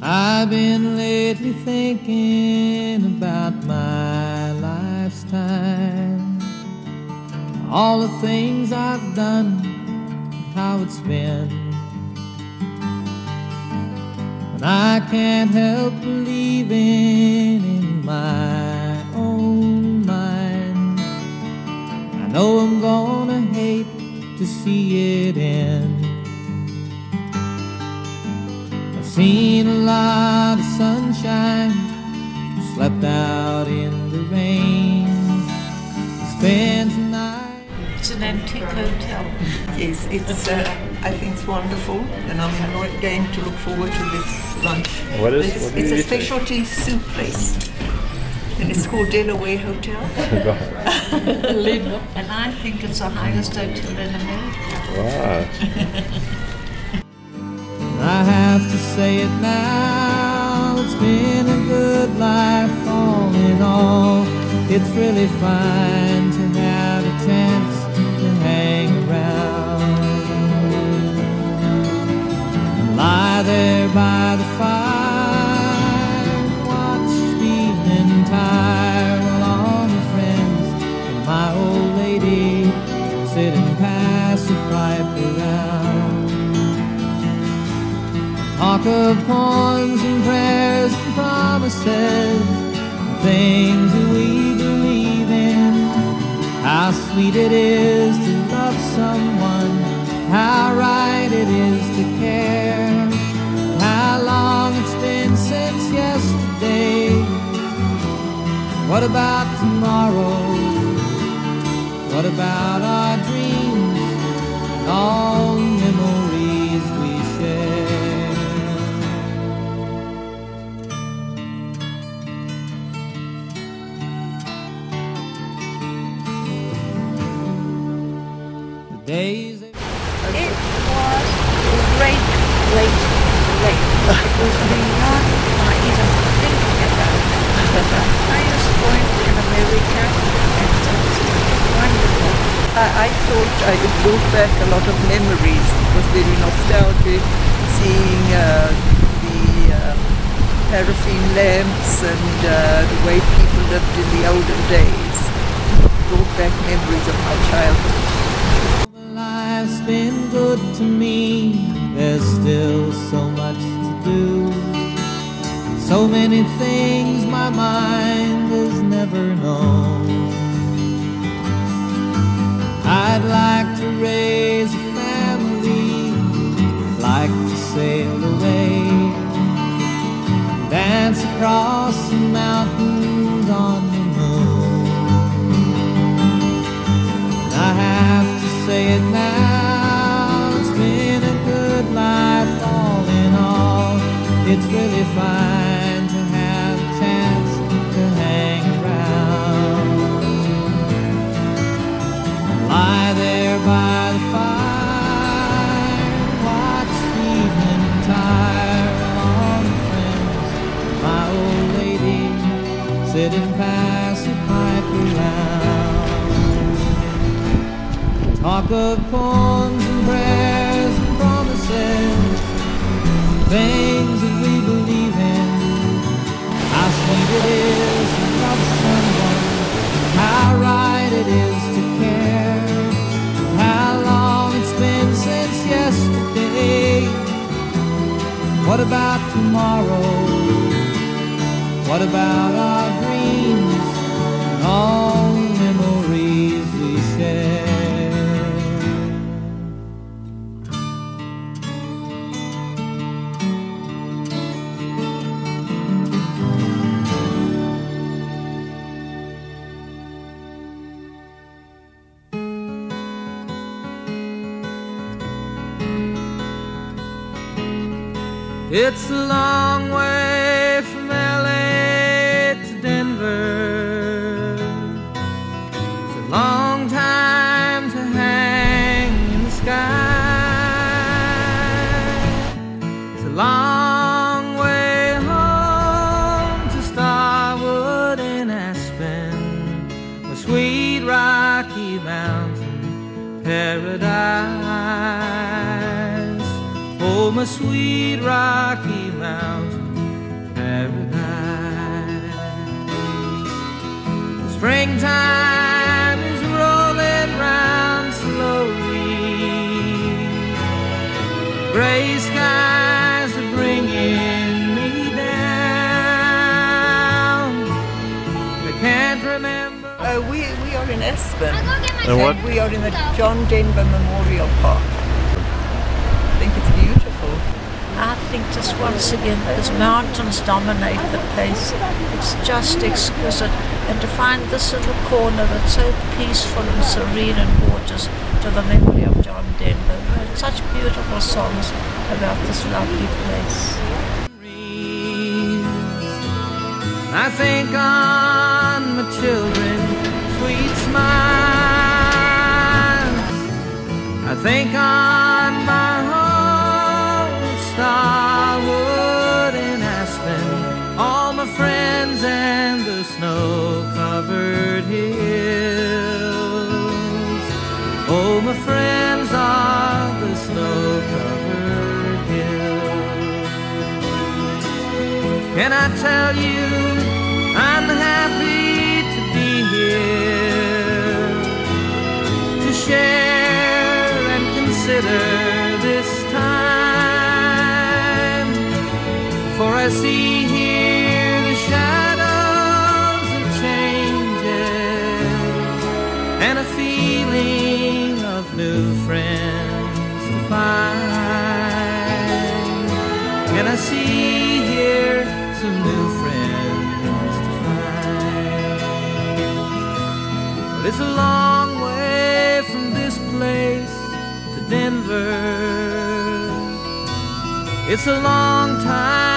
I've been lately thinking about my lifetime, all the things I've done, how it's been. And I can't help believing in my own mind. I know I'm gonna hate to see it end. I've seen a lot of sunshine, slept out in the rain, spent the night. It's an antique hotel. Yes, it's. I think it's wonderful, and I'm going to look forward to this lunch. It's a specialty soup place, and it's called Delaware Hotel. And I think it's the highest hotel in America. Wow. I have to say it now, it's been a good life all in all. It's really fine to have a chance to hang around, lie there by the fire, watch the evening tire while all my friends and my old lady sit and pass the pipe around. Talk of poems and prayers and promises, things that we believe in. How sweet it is to love someone, how right it is to care. How long it's been since yesterday. What about tomorrow? What about our dreams and all the memories we share? Days. It was great. It was beyond my even thinking about it. The highest point in America, and it's wonderful. I thought I could bring back a lot of memories. It was very nostalgic, seeing the paraffin lamps and the way people lived in the olden days. Brought back memories of my childhood. Life's been good to me, there's still so much to do, so many things my mind has never known. I'd like to raise a family, I'd like to sail away, dance across the mountains on the moon. I have to say it now, it's been a good life all in all. It's really fine to have a chance to hang around, lie there by the fire, watch the evening tire, all the friends, my old lady, sit and pass a pipe around. Talk of poems and prayers and promises, things that we believe in. How sweet it is to love someone, how right it is to care. How long it's been since yesterday. What about tomorrow? What about our dreams and all the memories we share? It's a long way from LA to Denver. It's a long time to hang in the sky. It's a long way home to Starwood and Aspen, the sweet Rocky Mountain paradise. Oh, my sweet Rocky Mountain Springtime is rolling round slowly. Gray skies are bringing me down. I can't remember. We are in Aspen. And what? We are in the John Denver Memorial Park. I think it's beautiful. I think just once again those mountains dominate the place. It's just exquisite. And to find this little corner that's so peaceful and serene and gorgeous to the memory of John Denver. Such beautiful songs about this lovely place. I think on my children's sweet smile. I think on my home, Starwood and Aspen, all my friends and the snow-covered hills. Oh, my friends are the snow-covered hills. Can I tell you I'm happy to be here, to share and consider this time, for I see here the shadows of changes and a feeling of new friends to find. And I see here some new friends to find. But it's a long way from this place to Denver. It's a long time